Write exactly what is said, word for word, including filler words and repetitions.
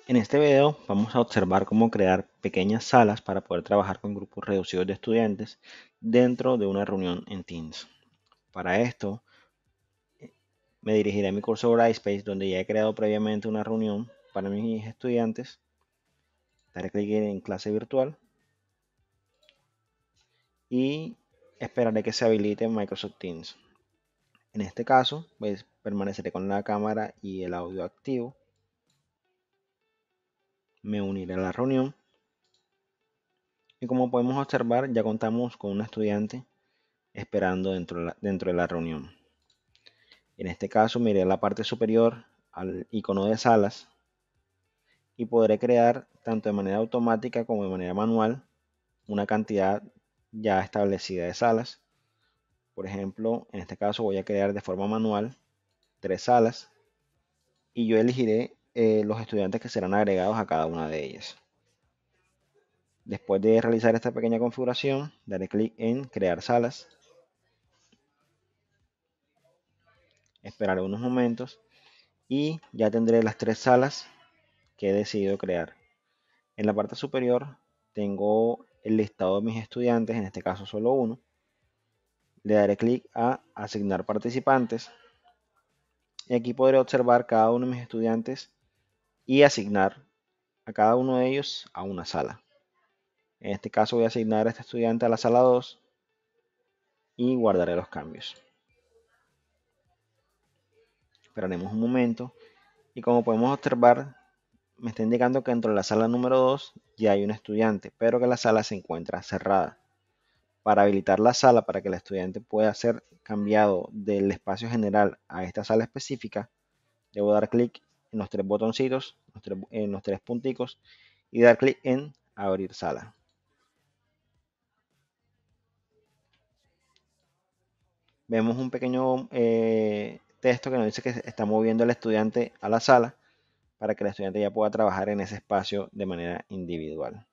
En este video vamos a observar cómo crear pequeñas salas para poder trabajar con grupos reducidos de estudiantes dentro de una reunión en Teams. Para esto me dirigiré a mi curso Brightspace, donde ya he creado previamente una reunión para mis estudiantes. Daré clic en clase virtual y esperaré que se habilite Microsoft Teams. En este caso, pues permaneceré con la cámara y el audio activo. Me uniré a la reunión y como podemos observar ya contamos con un estudiante esperando dentro de la, dentro de la reunión. En este caso me iré a la parte superior al icono de salas y podré crear tanto de manera automática como de manera manual una cantidad ya establecida de salas. Por ejemplo, en este caso voy a crear de forma manual tres salas y yo elegiré eh, los estudiantes que serán agregados a cada una de ellas. Después de realizar esta pequeña configuración, daré clic en crear salas. Esperaré unos momentos y ya tendré las tres salas que he decidido crear. En la parte superior tengo el listado de mis estudiantes, en este caso solo uno. Le daré clic a asignar participantes y aquí podré observar cada uno de mis estudiantes y asignar a cada uno de ellos a una sala. En este caso voy a asignar a este estudiante a la sala dos y guardaré los cambios. Esperaremos un momento y como podemos observar me está indicando que dentro de la sala número dos ya hay un estudiante, pero que la sala se encuentra cerrada. Para habilitar la sala para que el estudiante pueda ser cambiado del espacio general a esta sala específica, debo dar clic en los tres botoncitos, en los tres punticos y dar clic en abrir sala. Vemos un pequeño eh, texto que nos dice que está moviendo el estudiante a la sala para que el estudiante ya pueda trabajar en ese espacio de manera individual.